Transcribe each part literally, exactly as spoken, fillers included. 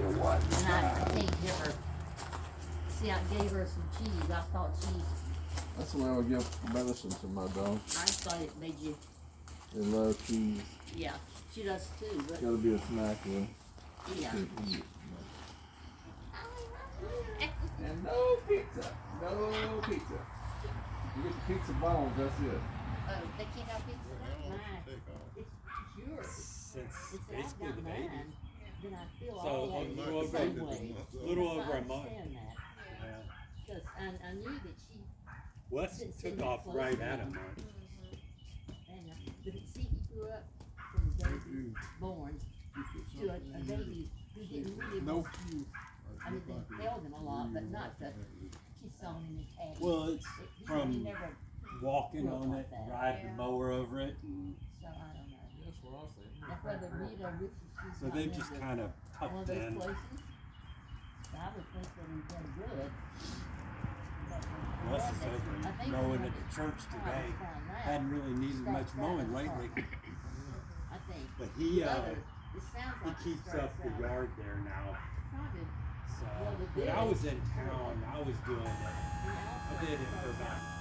what? And I, I can't give her. See, I gave her some cheese. I thought cheese. That's the way I would give medicine to my dog. I thought it made you. They love cheese. Yeah, she does too. But It's gotta be a snack, though. yeah. And no pizza. No pizza. You get the pizza bones, that's it. Oh, they can't have pizza? Mine. It's yours. Since It's basically I've the got baby. mine. Then I feel So all a that little over, the same way. little Yes, over I a month. understand that. Yeah. Because I, I knew that she. Wes Didn't took seem off close right to at a him. month. And uh, but see, he grew up from the baby born to a, a baby who didn't really Nope. want to. I mean, they held him a lot, but not to kiss on him and pat him. Well, it's It- he, from he never. walking grew up on like it, that. riding Yeah. the mower over it, and So I don't know. That's what I said. That's whether Rita wishes she's so not they in just the- kind of one tucked of those in. places. I would think that he's done good. But the Wes one is that- over I think mowing the at one the church that today. found that, Hadn't really needed much starts mowing out lately, I think. but he The uh, other, it sounds he like it keeps starts up the out yard there now. Probably, So Well, the when I was ditch- in town, I was doing it. the I outside did it for starts about. out-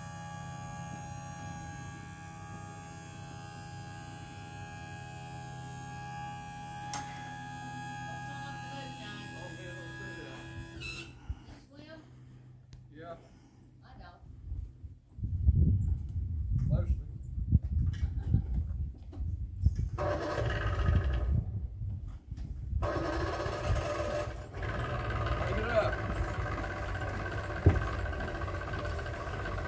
Yeah, I know. mostly. Pick it up.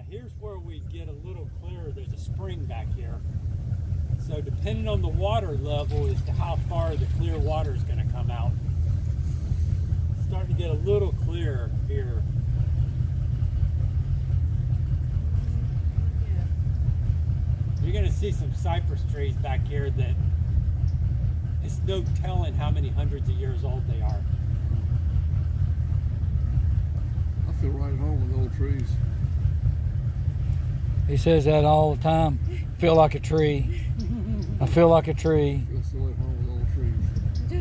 here's where we get a little clearer. There's a spring back here. So depending on the water level as to how far the clear water is going to come out. It's starting to get a little clearer here. You're going to see some cypress trees back here that it's no telling how many hundreds of years old they are. I feel right at home with old trees. He says that all the time. Feel like a tree. I feel like a tree. I feel so at home with old trees.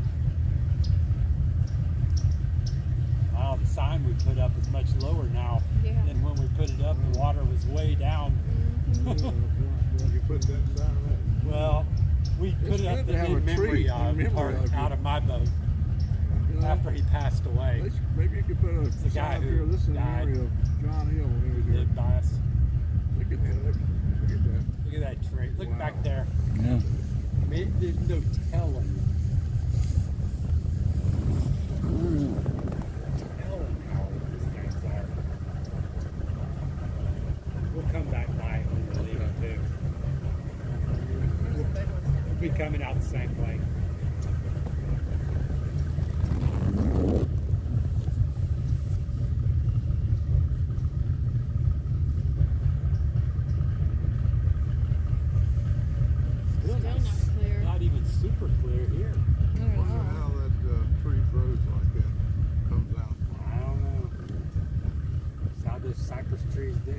Wow, the sign we put up is much lower now Yeah. than when we put it up. The water was way down. Yeah, you put that down there. Well, we It's put it up good the to have a in memory tree in of memory part of you. out of my boat You know, after he passed away. they should- maybe you could put a the guy sign up who here. This is in died. memory of John Hill when he was here. Lived by us. Look at that. Look at that. Look at that tree. Look Wow. back there. Yeah. I mean, there's no telling. Telling how old these things are. We'll come back by it when we leave it too. We'll be coming out the same way. Still Still not, not clear. not even super clear here. I wonder how that uh, tree grows like that. Comes out. I don't know. That's how those cypress trees do.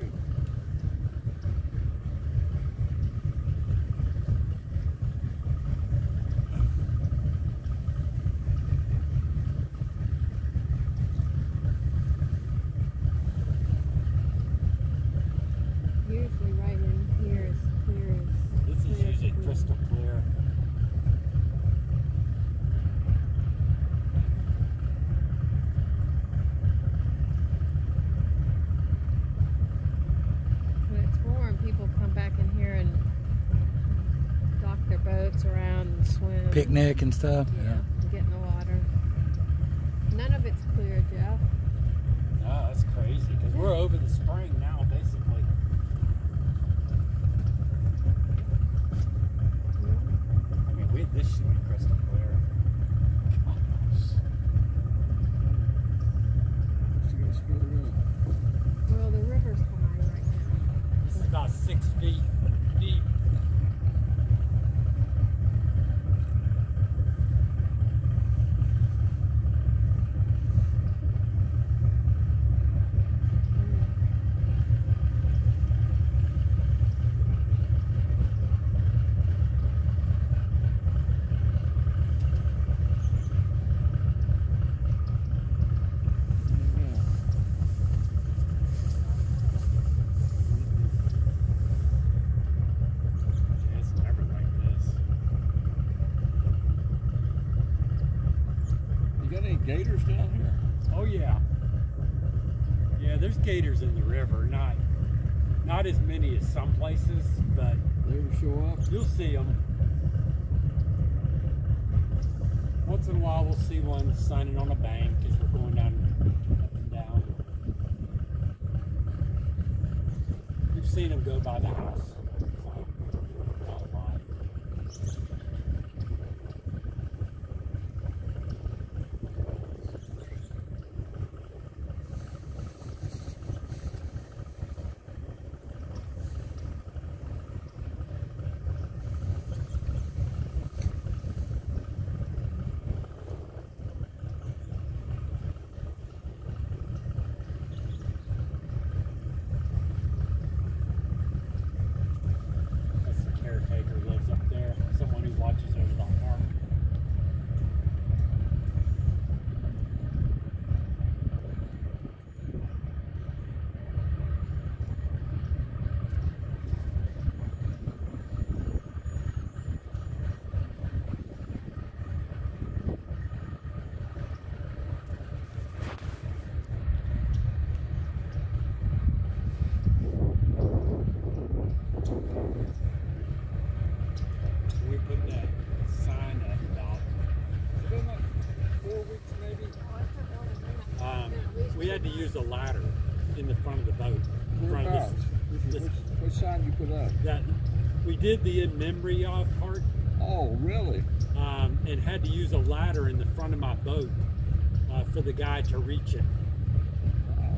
Usually right in here is clear as This is clear as usually blue. crystal clear. When it's warm, people come back in here and dock their boats around and swim. Picnic and stuff. Yeah, and get in the water. None of it's clear, Jeff. No, that's crazy because we're over the spring now, basically. I mean, we, this should be crystal clear. Just gotta stir it up. Well, the river's high right now. This is about six feet deep. Yeah, it's never like this. You got any gators down here? Oh yeah. Yeah, there's gators in the river. Not, not as many as some places, but They ever show up? you'll see them. Once in a while, we'll see one signing on a bank as we're going down, up and down. We've seen them go by the house. So, not a lot. That's the caretaker lives up there. Someone who watches over the park. We put that sign up about, it's been like four weeks maybe. Um, we had to use a ladder in the front of the boat. in front of Whereabouts? this. Which, this which, which sign you put up? that we did the in memory of part, Oh, really? um, and had to use a ladder in the front of my boat uh, for the guy to reach it. Wow.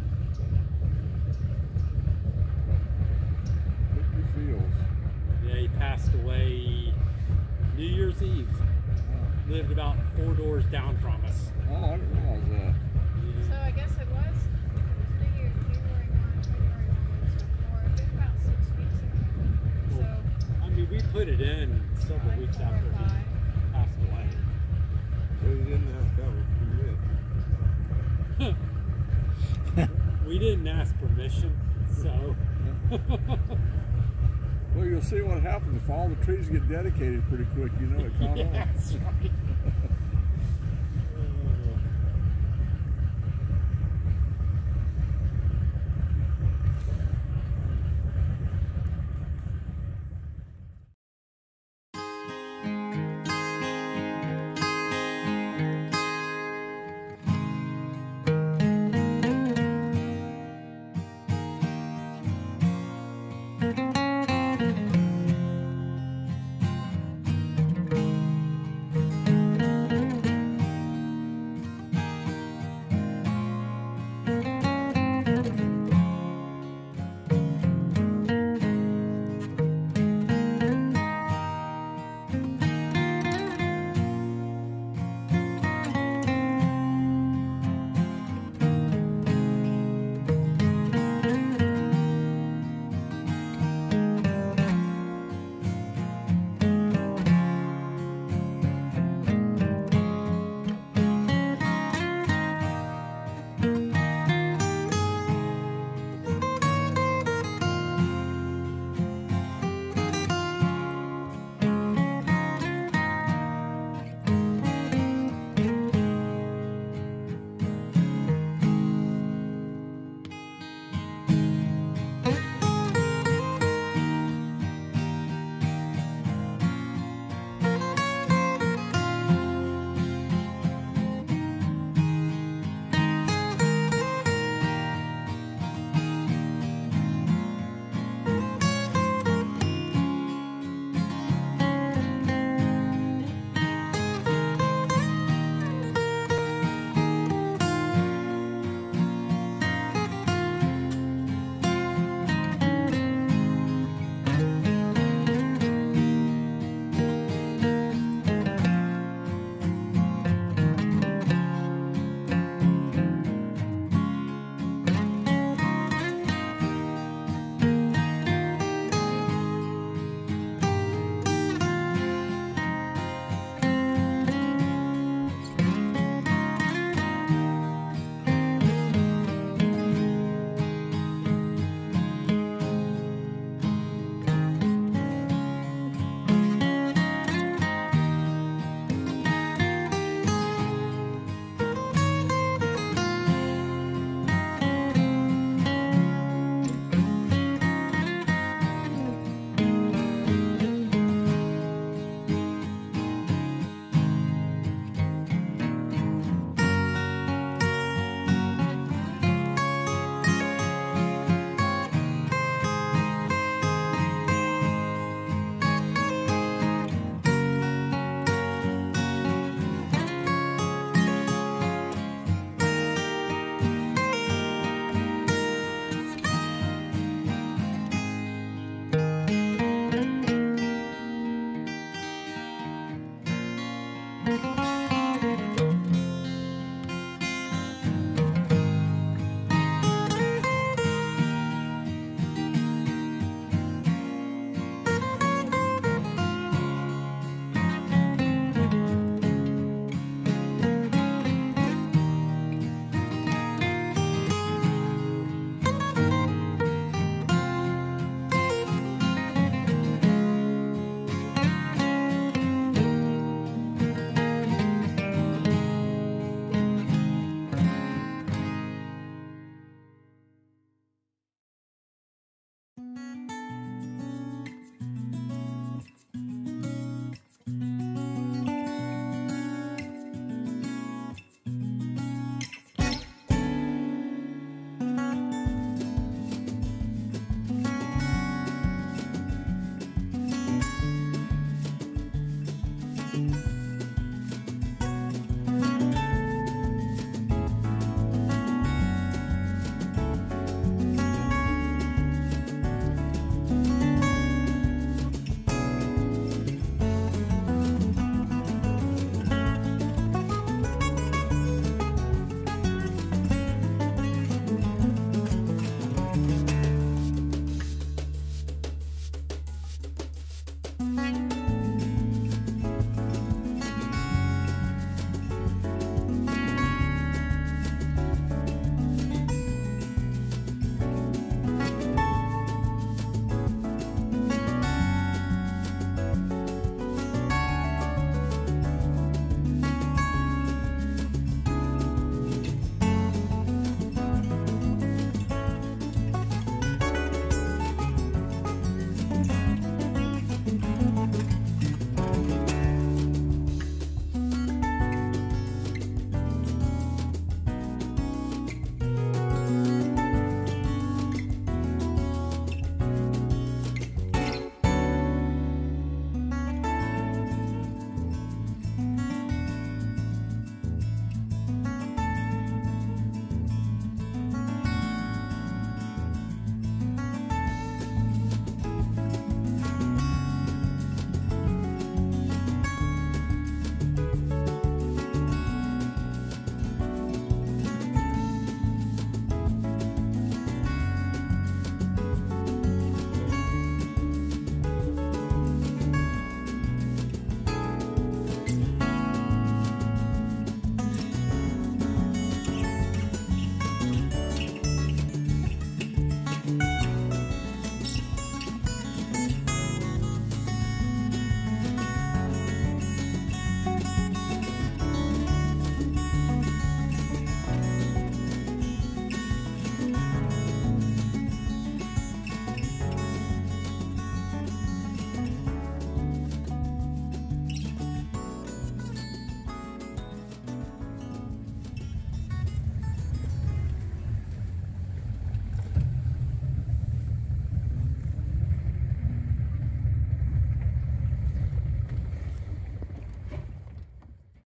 Fifty feels. Yeah, he passed away New Year's Eve. Wow. Lived about four doors down from us. Oh, I didn't realize that. So I guess it was, it was New Year's, January first, February one, so four, it was about six weeks ago. So, I mean, we put it in several like weeks four after or he five. passed away. Well, you didn't have cover. We didn't ask permission, so. Well, you'll see what happens if all the trees get dedicated pretty quick. You know it caught on. That's right.